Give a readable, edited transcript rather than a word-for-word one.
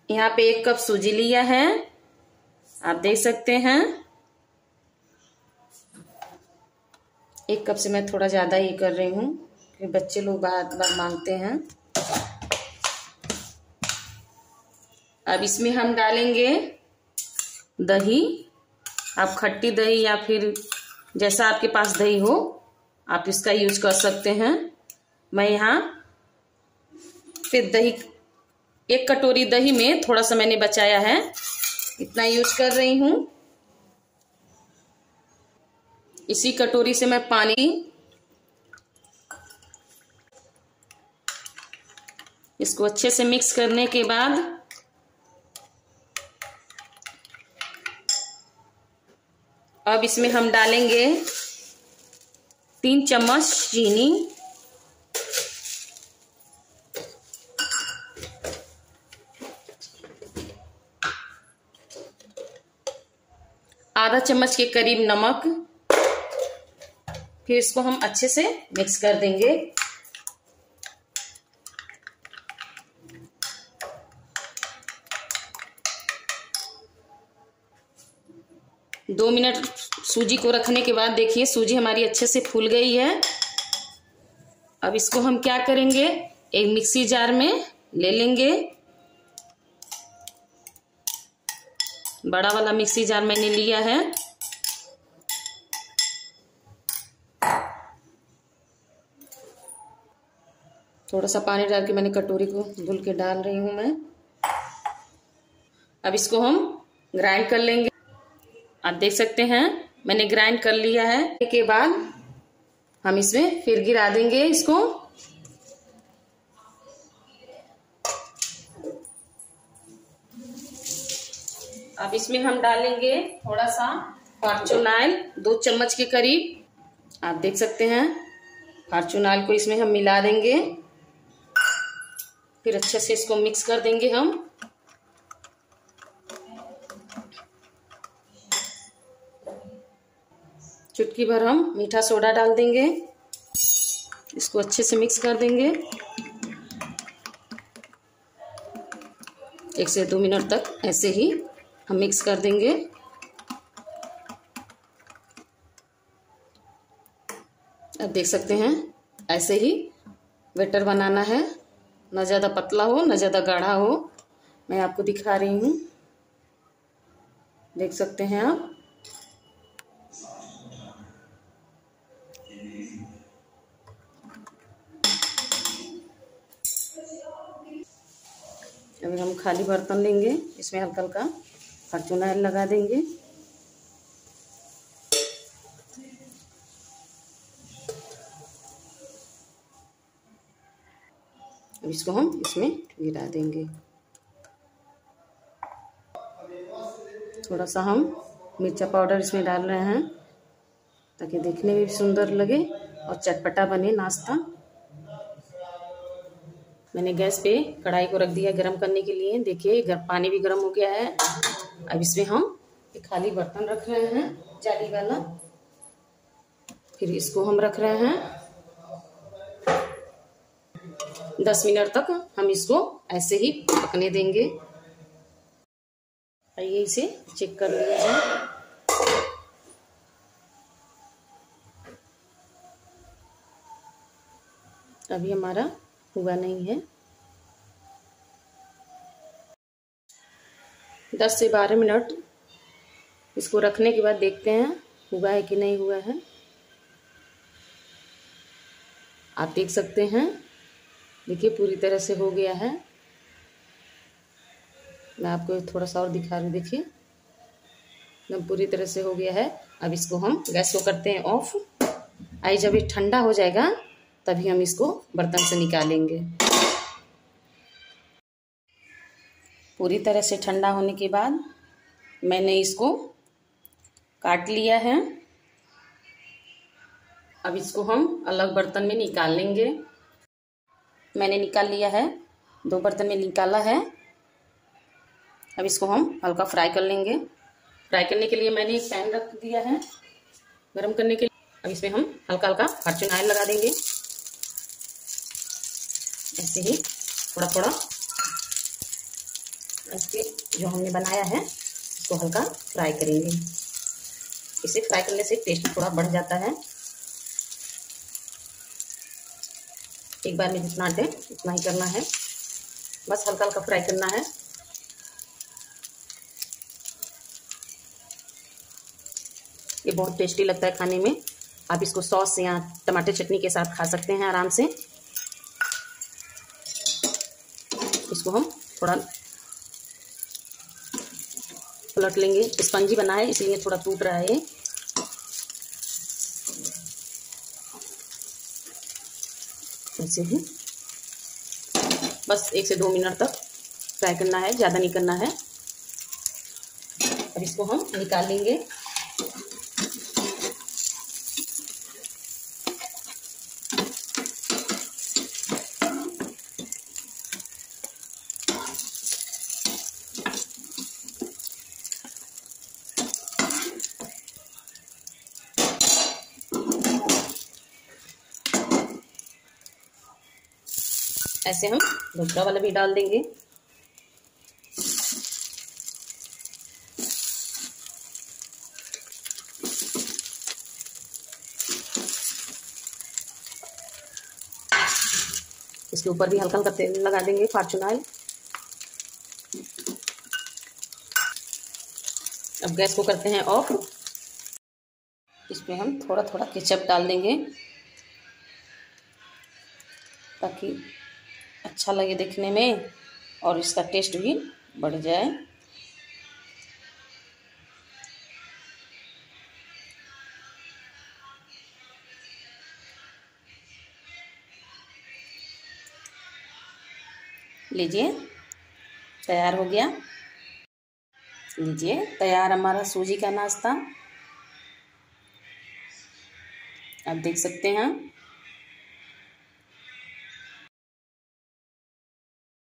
यहाँ पे 1 कप सूजी लिया है, आप देख सकते हैं। 1 कप से मैं थोड़ा ज़्यादा ही कर रही हूँ क्योंकि बच्चे लोग बार बार मांगते हैं। अब इसमें हम डालेंगे दही। आप खट्टी दही या फिर जैसा आपके पास दही हो आप इसका यूज कर सकते हैं। मैं यहाँ फिर दही 1 कटोरी दही में थोड़ा सा मैंने बचाया है, इतना यूज कर रही हूँ। इसी कटोरी से मैं पानी इसको अच्छे से मिक्स करने के बाद अब इसमें हम डालेंगे 3 चम्मच चीनी, आधा चम्मच के करीब नमक। फिर इसको हम अच्छे से मिक्स कर देंगे। दो मिनट सूजी को रखने के बाद देखिए सूजी हमारी अच्छे से फूल गई है। अब इसको हम क्या करेंगे, एक मिक्सी जार में ले लेंगे। बड़ा वाला मिक्सी जार मैंने लिया है। थोड़ा सा पानी डाल के मैंने कटोरी को धुल के डाल रही हूं मैं। अब इसको हम ग्राइंड कर लेंगे। आप देख सकते हैं मैंने ग्राइंड कर लिया है। के बाद हम इसमें फिर गिरा देंगे इसको। अब इसमें हम डालेंगे थोड़ा सा फॉर्चून ऑयल, 2 चम्मच के करीब। आप देख सकते हैं फॉर्चून ऑयल को इसमें हम मिला देंगे। फिर अच्छे से इसको मिक्स कर देंगे हम। चुटकी भर हम मीठा सोडा डाल देंगे। इसको अच्छे से मिक्स कर देंगे। 1 से 2 मिनट तक ऐसे ही हम मिक्स कर देंगे। अब देख सकते हैं ऐसे ही बैटर बनाना है, ना ज़्यादा पतला हो ना ज़्यादा गाढ़ा हो। मैं आपको दिखा रही हूँ, देख सकते हैं आप। अभी हम खाली बर्तन लेंगे, इसमें हल्का हल्का फॉर्चून ऑयल लगा देंगे। अब इसको हम इसमें गिरा देंगे। थोड़ा सा हम मिर्चा पाउडर इसमें डाल रहे हैं ताकि देखने में भी सुंदर लगे और चटपटा बने नाश्ता। मैंने गैस पे कढ़ाई को रख दिया गरम करने के लिए। देखिए पानी भी गर्म हो गया है। अब इसमें हम एक खाली बर्तन रख रहे हैं जाली वाला। फिर इसको हम रख रहे हैं 10 मिनट तक हम इसको ऐसे ही पकने देंगे। आइए इसे चेक कर लिया जाए। अभी हमारा हुआ नहीं है। 10 से 12 मिनट इसको रखने के बाद देखते हैं हुआ है कि नहीं हुआ है। आप देख सकते हैं, देखिए पूरी तरह से हो गया है। मैं आपको थोड़ा सा और दिखा रही हूँ, देखिए एकदम पूरी तरह से हो गया है। अब इसको हम गैस को करते हैं ऑफ। आई जब ये ठंडा हो जाएगा तभी हम इसको बर्तन से निकालेंगे। पूरी तरह से ठंडा होने के बाद मैंने इसको काट लिया है। अब इसको हम अलग बर्तन में निकाल लेंगे। मैंने निकाल लिया है, 2 बर्तन में निकाला है। अब इसको हम हल्का फ्राई कर लेंगे। फ्राई करने के लिए मैंने एक पैन रख दिया है गरम करने के लिए। अब इसमें हम हल्का हल्का फॉर्चून ऑयल लगा देंगे, ऐसे ही थोड़ा थोड़ा। इसके जो हमने बनाया है इसको हल्का फ्राई करेंगे। इसे फ्राई करने से टेस्ट थोड़ा बढ़ जाता है। एक बार में जितना आटे उतना ही करना है, बस हल्का हल्का फ्राई करना है। ये बहुत टेस्टी लगता है खाने में। आप इसको सॉस या टमाटर चटनी के साथ खा सकते हैं आराम से। इसको हम थोड़ा पलट लेंगे। स्पंजी बना है इसलिए थोड़ा टूट रहा है। ऐसे ही बस 1 से 2 मिनट तक फ्राई करना है, ज़्यादा नहीं करना है। अब इसको हम निकाल लेंगे। ऐसे हम दूसरा वाला भी डाल देंगे। इसके ऊपर भी हल्का हल्का तेल लगा देंगे, फॉर्च्यून ऑयल। अब गैस को करते हैं ऑफ। इसमें हम थोड़ा थोड़ा केचप डाल देंगे ताकि अच्छा लगे देखने में और इसका टेस्ट भी बढ़ जाए। लीजिए तैयार हो गया। लीजिए तैयार हमारा सूजी का नाश्ता। आप देख सकते हैं।